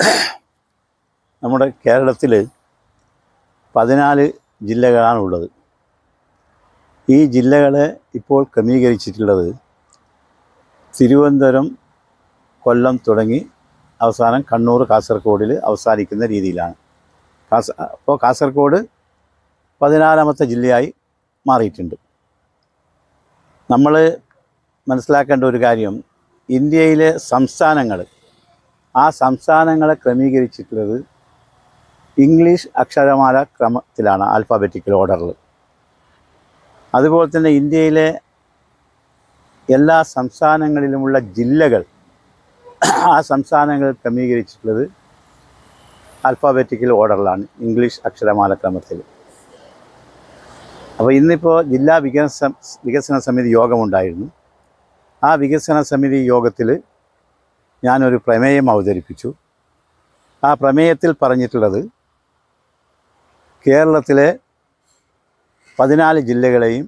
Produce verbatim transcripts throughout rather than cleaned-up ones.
നമ്മുടെ കേരളത്തിൽ പതിനാല് ജില്ലകളാണുള്ളത്. ഈ ജില്ലകളെ ഇപ്പോൾ ക്രമീകരിച്ചിട്ടുള്ളത് തിരുവനന്തപുരം, കൊല്ലം തുടങ്ങി അവസാനം കണ്ണൂർ, കാസർഗോഡിൽ അവസാനിക്കുന്ന രീതിയിലാണ്. കാസ അപ്പോൾ കാസർഗോഡ് പതിനാലാമത്തെ ജില്ലയായി മാറിയിട്ടുണ്ട്. നമ്മൾ മനസ്സിലാക്കേണ്ട ഒരു കാര്യം, ഇന്ത്യയിലെ സംസ്ഥാനങ്ങൾ ആ സംസ്ഥാനങ്ങളെ ക്രമീകരിച്ചിട്ടുള്ളത് ഇംഗ്ലീഷ് അക്ഷരമാല ക്രമത്തിലാണ്, ആൽഫാബറ്റിക്കൽ ഓർഡറിൽ. അതുപോലെ തന്നെ ഇന്ത്യയിലെ എല്ലാ സംസ്ഥാനങ്ങളിലുമുള്ള ജില്ലകൾ ആ സംസ്ഥാനങ്ങൾ ക്രമീകരിച്ചിട്ടുള്ളത് ആൽഫാബറ്റിക്കൽ ഓർഡറിലാണ്, ഇംഗ്ലീഷ് അക്ഷരമാല ക്രമത്തിൽ. അപ്പോൾ ഇന്നിപ്പോൾ ജില്ലാ വികസന വികസന സമിതി യോഗമുണ്ടായിരുന്നു. ആ വികസന സമിതി യോഗത്തിൽ ഞാനൊരു പ്രമേയം അവതരിപ്പിച്ചു. ആ പ്രമേയത്തിൽ പറഞ്ഞിട്ടുള്ളത് കേരളത്തിലെ പതിനാല് ജില്ലകളെയും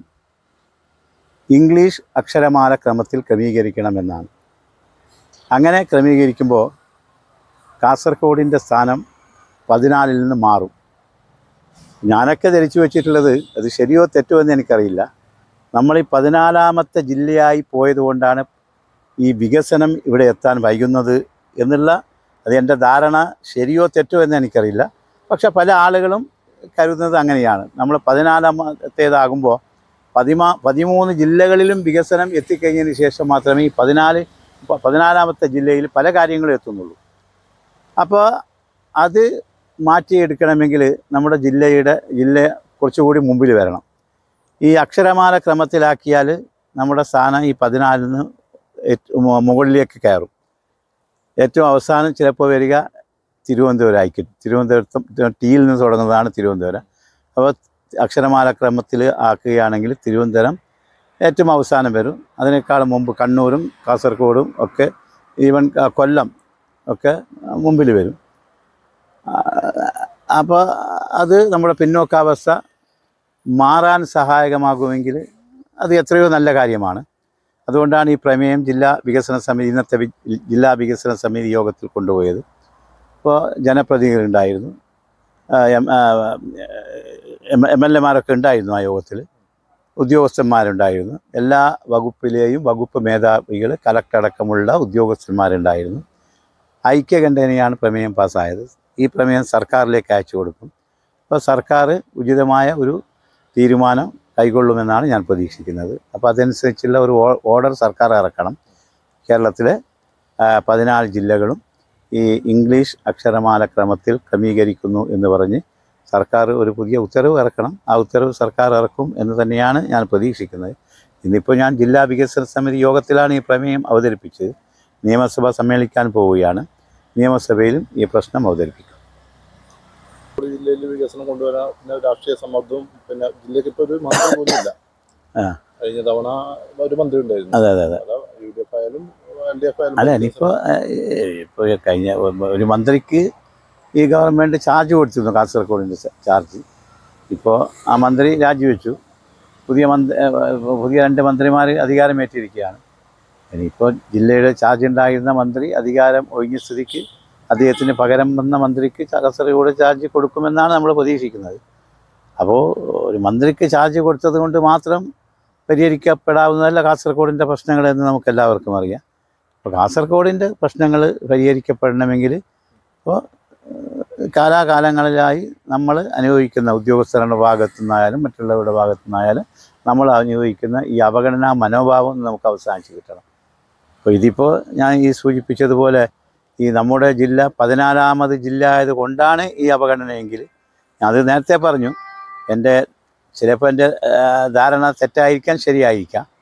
ഇംഗ്ലീഷ് അക്ഷരമാല ക്രമത്തിൽ ക്രമീകരിക്കണമെന്നാണ്. അങ്ങനെ ക്രമീകരിക്കുമ്പോൾ കാസർഗോഡിൻ്റെ സ്ഥാനം പതിനാലിൽ നിന്ന് മാറും. ഞാനൊക്കെ ധരിച്ചു വച്ചിട്ടുള്ളത്, അത് ശരിയോ തെറ്റോ എന്ന് എനിക്കറിയില്ല, നമ്മൾ ഈ പതിനാലാമത്തെ ജില്ലയായി പോയതുകൊണ്ടാണ് ഈ വികസനം ഇവിടെ എത്താൻ വൈകുന്നത് എന്നുള്ള, അത് എൻ്റെ ധാരണ ശരിയോ തെറ്റോ എന്ന് എനിക്കറിയില്ല. പക്ഷെ പല ആളുകളും കരുതുന്നത് അങ്ങനെയാണ്. നമ്മൾ പതിനാലാമത്തേതാകുമ്പോൾ പതിമാ പതിമൂന്ന് ജില്ലകളിലും വികസനം എത്തിക്കഴിഞ്ഞതിന് ശേഷം മാത്രമേ ഈ പതിനാല് പതിനാലാമത്തെ ജില്ലയിൽ പല കാര്യങ്ങളും എത്തുന്നുള്ളൂ. അപ്പോൾ അത് മാറ്റിയെടുക്കണമെങ്കിൽ നമ്മുടെ ജില്ലയുടെ ജില്ല കുറച്ചുകൂടി മുമ്പിൽ വരണം. ഈ അക്ഷരമാല ക്രമത്തിലാക്കിയാൽ നമ്മുടെ സ്ഥാനം ഈ പതിനാലിൽ നിന്ന് മുകളിലേക്ക് കയറും. ഏറ്റവും അവസാനം ചിലപ്പോൾ വരിക തിരുവനന്തപുരം ആയിരിക്കും. തിരുവനന്തപുരത്തും ടിയിൽ നിന്ന് തുടങ്ങുന്നതാണ് തിരുവനന്തപുരം. അപ്പോൾ അക്ഷരമാല ക്രമത്തിൽ ആക്കുകയാണെങ്കിൽ തിരുവനന്തപുരം ഏറ്റവും അവസാനം വരും. അതിനേക്കാൾ മുമ്പ് കണ്ണൂരും കാസർഗോഡും ഒക്കെ, ഈവൻ കൊല്ലം ഒക്കെ മുമ്പിൽ വരും. അപ്പോൾ അത് നമ്മുടെ പിന്നോക്കാവസ്ഥ മാറാൻ സഹായകമാകുമെങ്കിൽ അത് എത്രയോ നല്ല കാര്യമാണ്. അതുകൊണ്ടാണ് ഈ പ്രമേയം ജില്ലാ വികസന സമിതി ഇന്നത്തെ ജില്ലാ വികസന സമിതി യോഗത്തിൽ കൊണ്ടുപോയത്. ഇപ്പോൾ ജനപ്രതിനിധികളുണ്ടായിരുന്നു, എം എൽ എമാരൊക്കെ ഉണ്ടായിരുന്നു ആ യോഗത്തിൽ, ഉദ്യോഗസ്ഥന്മാരുണ്ടായിരുന്നു, എല്ലാ വകുപ്പിലെയും വകുപ്പ് മേധാവികൾ, കലക്ടറടക്കമുള്ള ഉദ്യോഗസ്ഥന്മാരുണ്ടായിരുന്നു. ഐക്യകണ്ഠേനയാണ് പ്രമേയം പാസ്സായത്. ഈ പ്രമേയം സർക്കാരിലേക്ക് അയച്ചു കൊടുക്കും. അപ്പോൾ സർക്കാർ ഉചിതമായ ഒരു തീരുമാനം കൈക്കൊള്ളുമെന്നാണ് ഞാൻ പ്രതീക്ഷിക്കുന്നത്. അപ്പോൾ അതനുസരിച്ചുള്ള ഒരു ഓർഡർ സർക്കാർ ഇറക്കണം. കേരളത്തിലെ പതിനാല് ജില്ലകളും ഈ ഇംഗ്ലീഷ് അക്ഷരമാല ക്രമത്തിൽ ക്രമീകരിക്കുന്നു എന്ന് പറഞ്ഞ് സർക്കാർ ഒരു പുതിയ ഉത്തരവ് ഇറക്കണം. ആ ഉത്തരവ് സർക്കാർ ഇറക്കും എന്ന് തന്നെയാണ് ഞാൻ പ്രതീക്ഷിക്കുന്നത്. ഇന്നിപ്പോൾ ഞാൻ ജില്ലാ വികസന സമിതി യോഗത്തിലാണ് ഈ പ്രമേയം അവതരിപ്പിച്ചത്. നിയമസഭ സമ്മേളിക്കാൻ പോവുകയാണ്. നിയമസഭയിലും ഈ പ്രശ്നം അവതരിപ്പിക്കും. ജില്ലയിൽ വികസനം കൊണ്ടുവരാൻ പിന്നെ രാഷ്ട്രീയ സമ്മർദ്ദവും, പിന്നെ ജില്ലയ്ക്ക് ഇപ്പോൾ ഒരു മന്ത്രി പോലും ഇല്ല. കഴിഞ്ഞ തവണ ഒരു മന്ത്രി ഉണ്ടായിരുന്നു. അതെ അതെ അതെ യു ഡി എഫ് ആയാലും എൽ ഡി എഫ് ആയാലും. അല്ല, ഇനിയിപ്പോൾ ഇപ്പോൾ കഴിഞ്ഞ ഒരു മന്ത്രിക്ക് ഈ ഗവൺമെൻറ് ചാർജ് കൊടുത്തിരുന്നു, കാസർഗോഡിൻ്റെ ചാർജ്. ഇപ്പോൾ ആ മന്ത്രി രാജിവെച്ചു. പുതിയ മന്ത്രി പുതിയ രണ്ട് മന്ത്രിമാർ അധികാരമേറ്റിരിക്കുകയാണ്. ഇനിയിപ്പോൾ ജില്ലയുടെ ചാർജ് ഉണ്ടായിരുന്ന മന്ത്രി അധികാരം ഒഴിഞ്ഞ സ്ഥിതിക്ക് അദ്ദേഹത്തിന് പകരം വന്ന മന്ത്രിക്ക് കാസർഗോഡ് ചാർജ് കൊടുക്കുമെന്നാണ് നമ്മൾ പ്രതീക്ഷിക്കുന്നത്. അപ്പോൾ ഒരു മന്ത്രിക്ക് ചാർജ് കൊടുത്തത് കൊണ്ട് മാത്രം പരിഹരിക്കപ്പെടാവുന്നതല്ല കാസർഗോഡിൻ്റെ പ്രശ്നങ്ങളെന്ന് നമുക്കെല്ലാവർക്കും അറിയാം. അപ്പോൾ കാസർഗോഡിൻ്റെ പ്രശ്നങ്ങൾ പരിഹരിക്കപ്പെടണമെങ്കിൽ ഇപ്പോൾ കാലാകാലങ്ങളിലായി നമ്മൾ അനുഭവിക്കുന്ന ഉദ്യോഗസ്ഥരുടെ ഭാഗത്തു നിന്നായാലും മറ്റുള്ളവരുടെ ഭാഗത്തു നിന്നായാലും നമ്മൾ അനുഭവിക്കുന്ന ഈ അവഗണനാ മനോഭാവം നമുക്ക് അവസാനിച്ച് കിട്ടണം. അപ്പോൾ ഇതിപ്പോൾ ഞാൻ ഈ സൂചിപ്പിച്ചതുപോലെ ഈ നമ്മുടെ ജില്ല പതിനാലാമത് ജില്ല ആയത് കൊണ്ടാണ് ഈ അവഗണനയെങ്കിൽ, അത് നേരത്തെ പറഞ്ഞു, എൻ്റെ ചിലപ്പോൾ എൻ്റെ ധാരണ തെറ്റായിരിക്കാം, ശരിയായിരിക്കാം.